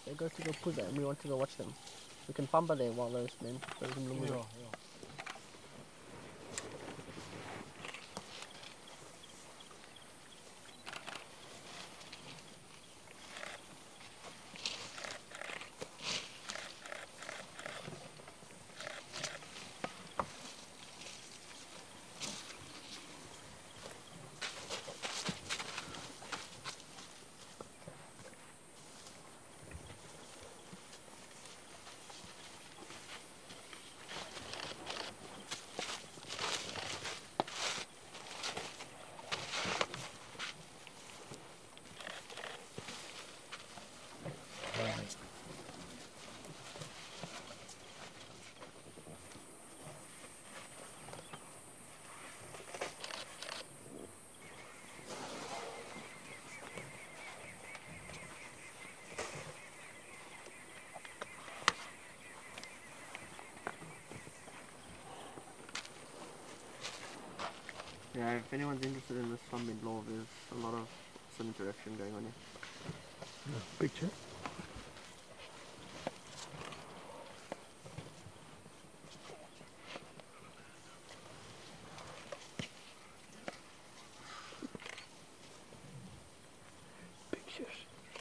They go to go puza and we want to go watch them. We can pamba there while those men. Those Yeah, Mlungu. yeah. Yeah, if anyone's interested in this from Midlaw, there's a lot of some interaction going on here. Picture. Pictures.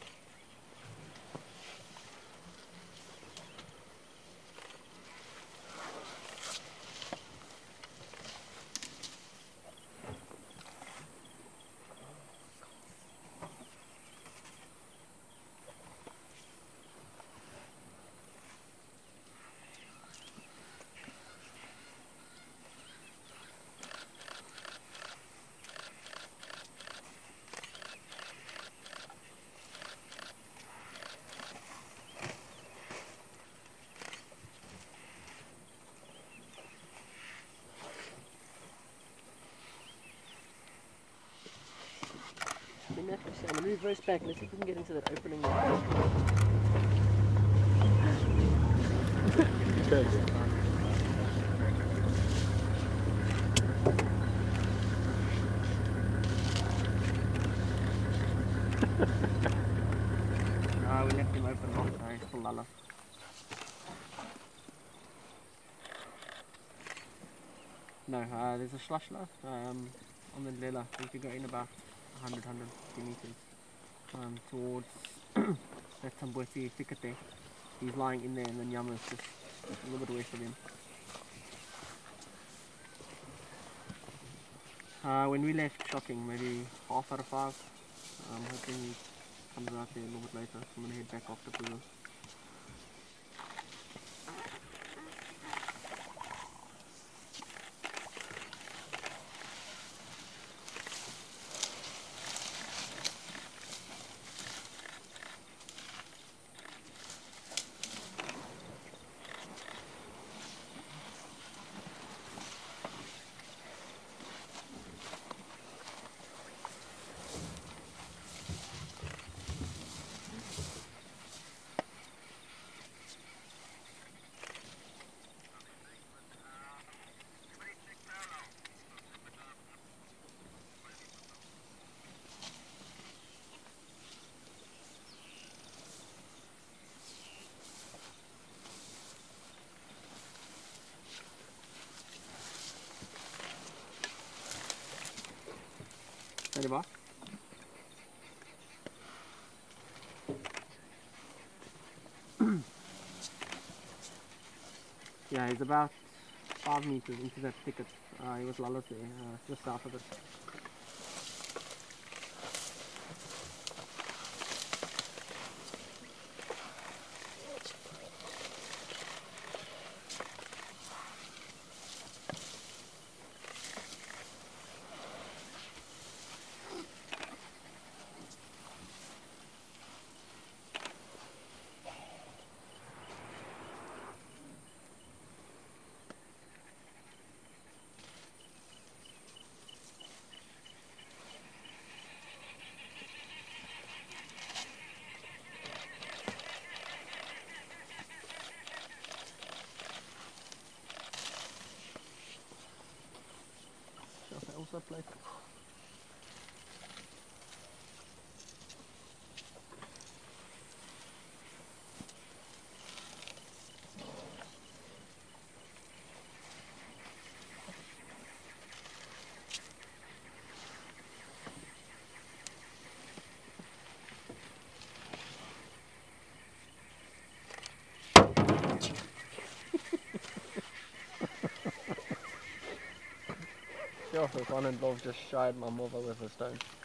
Let me actually see. I'm gonna reverse back. Let's see if we can get into that opening there. Okay. We left him open after I still lala. No, there's a slushla on the Lela. I think you go in about 150 meters towards that Tambwesi thicket there. He's lying in there, and then Yama's just a little bit west of him. When we left, shocking, maybe 5:30. I'm hoping he comes out there a little bit later. I'm gonna head back after Puzo. Ready, boss? Yeah, he's about 5 meters into that thicket. He was lala's there, just south of it. son-in-law just shied my mother with a stone.